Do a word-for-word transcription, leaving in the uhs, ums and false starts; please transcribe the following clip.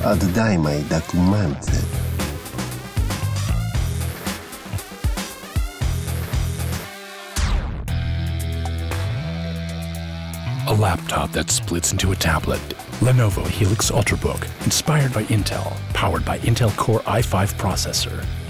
Oddaj mej dokumenty. A laptop that splits into a tablet. Lenovo Helix Ultrabook, inspired by Intel, powered by Intel Core i five processor.